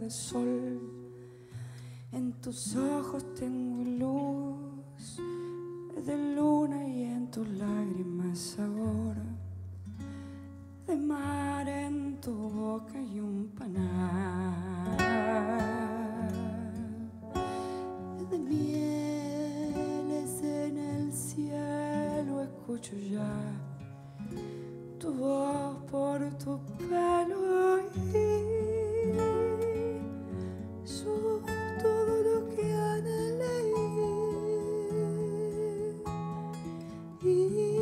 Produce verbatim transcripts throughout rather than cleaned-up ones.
el sol. En tus ojos tengo luz de luna y en tus lágrimas sabor de mar. En tu boca y un panal de mieles en el cielo. Escucho ya tu voz por tu pelo y sos todo lo que anhelé. Y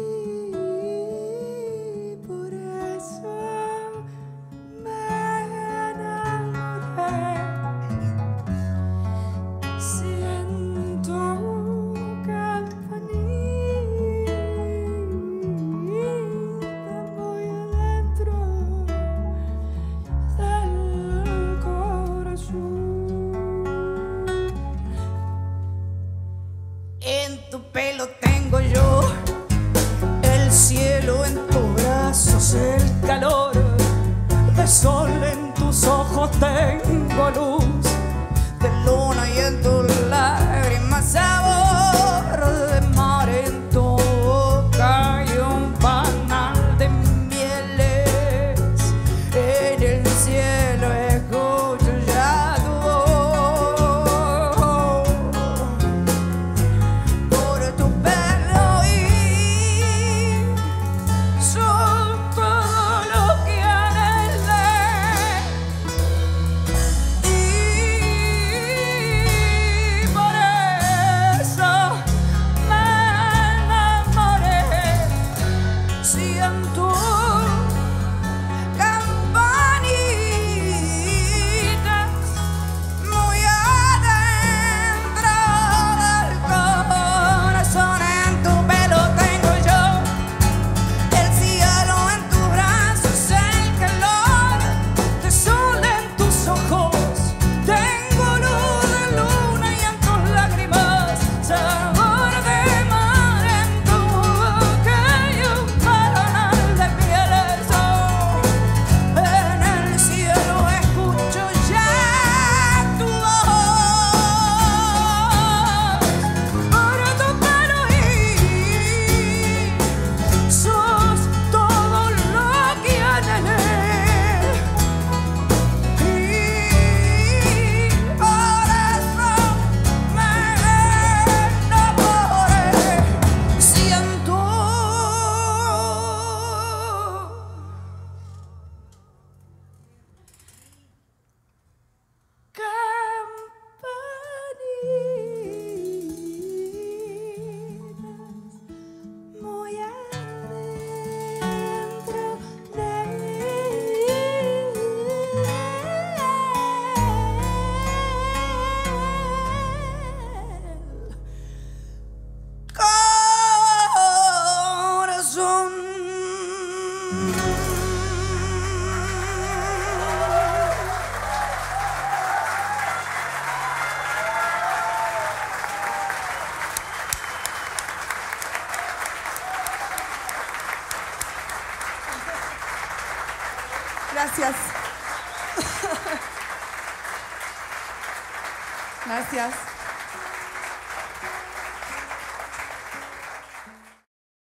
por eso me enamoré. Siento campanita muy adentro del corazón. En tu pelo tengo yo el cielo, en tus brazos el calor de sol. En tus ojos tengo luz de luna y en tus lágrimas sabor de mar. En tu boca y un panal de mieles en el cielo. Escucho ya tu voz por tu pelo y son todo lo que anhelé. Y por eso me enamoré. Siento campanitas muy adentro del corazón. En tu pelo tengo yo el cielo, en tus brazos el calor de sol. En tus ojos tengo luz de luna y en tus lágrimas sabor de mar. En tu boca y un panal de mieles. En el cielo escucho ya tu voz por tu pelo y sos todo lo que anhelé. Y por eso me enamoré. Siento campanitas muy adentro del corazón. Gracias. Gracias.